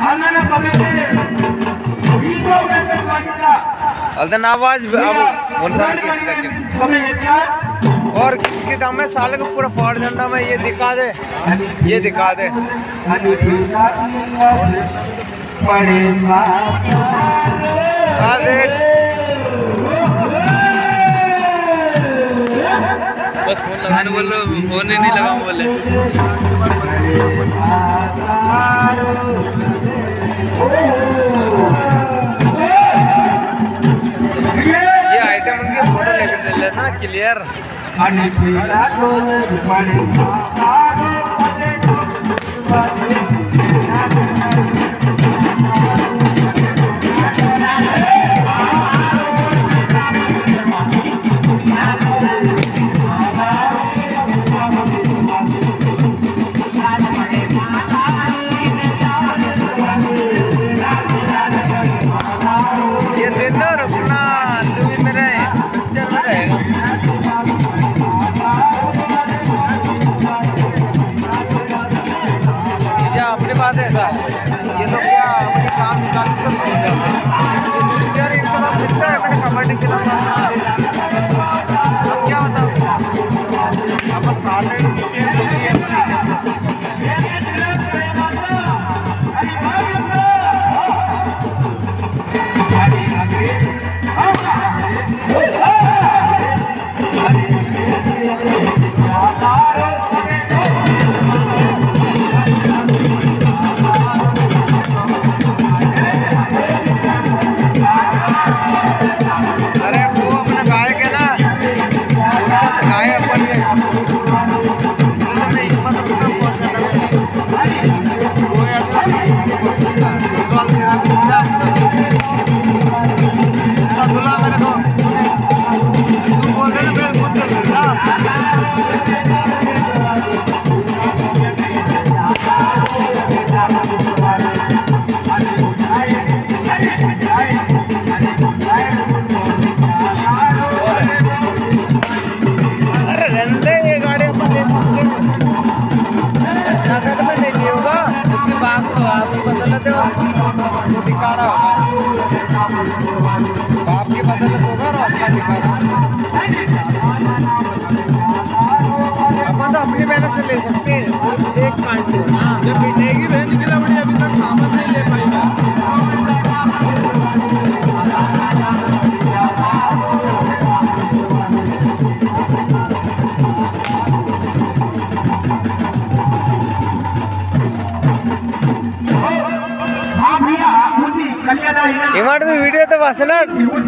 अल्दन आवाज और किसके दाम में साल का पूरा फाड़ झंडा में ये दिखा दे, ये दिखा दे। बस फोन लगाने बोल रहे, फोन ही नहीं लगाऊं बोले। ये आइटम उनकी फोटो लेकर ले लेना क्लियर। ये दिन रुकना तू भी मेरे पिक्चर में रहेगा। या अपनी बात है ऐसा, ये लोग क्या अपने काम निकाल कर भूल जाते हैं। यार इनके बाद दिखता है मैंने कबड्डी खेला था, अब क्या होता है अपन सारे दिखाना होगा, बाप की बदौलत होगा और अपना दिखाना। अपन तो अपनी मेहनत से ले सकते हैं, एक पॉइंट ना जब मिटेगी वह निकला बड़ी अभी तक सामान नहीं ले पाई। इमाट में वीडियो तो बस ना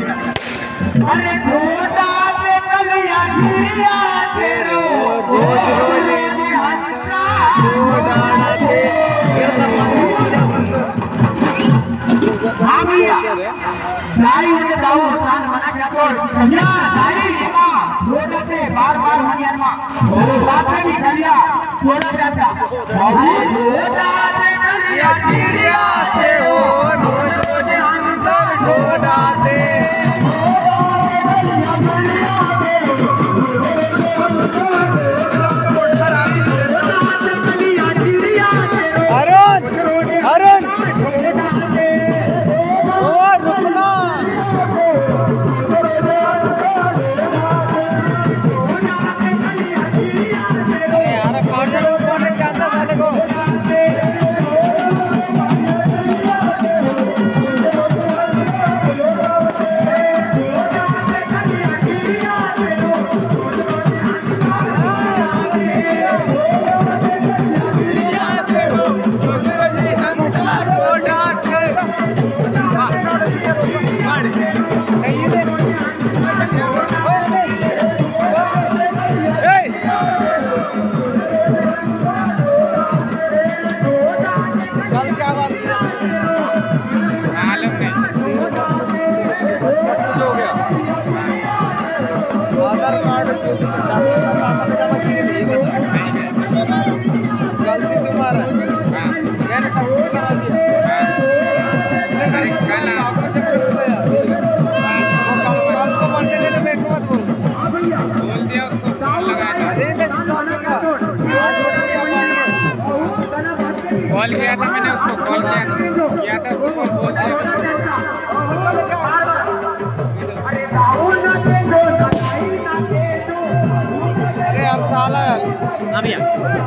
बार बार कॉल किया था मैंने उसको। कॉल किया था उसको बोल दिया। अरे यार साला यार हाँ भैया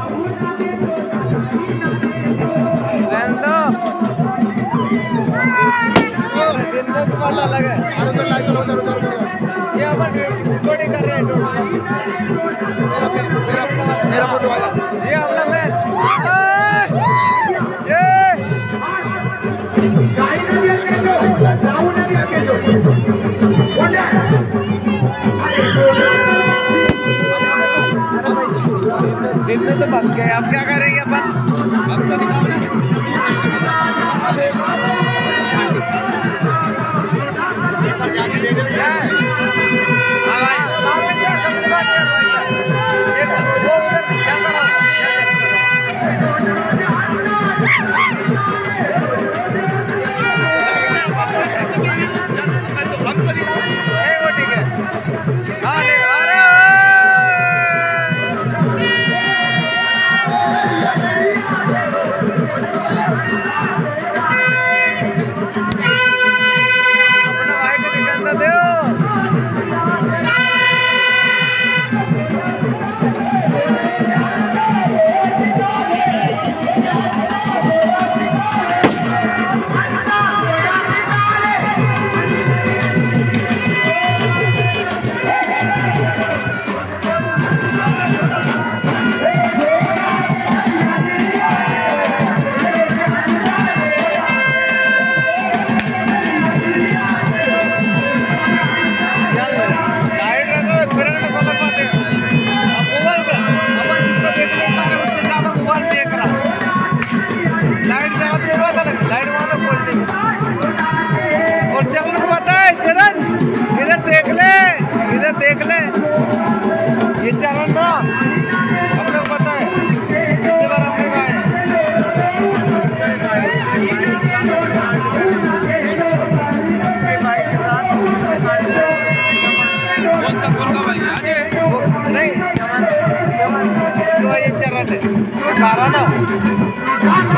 दिन में पता लगे ये अपन रिकॉर्डिंग कर रहे हैं मेरा फोटो आएगा। ये अपना मैन ये दिन में तो बच गए, अब क्या करेंगे अपन? देख ले ये चलन ना हम लोग पता है कितनी बार हमने गाए नहीं तो ये चलन है 12 ना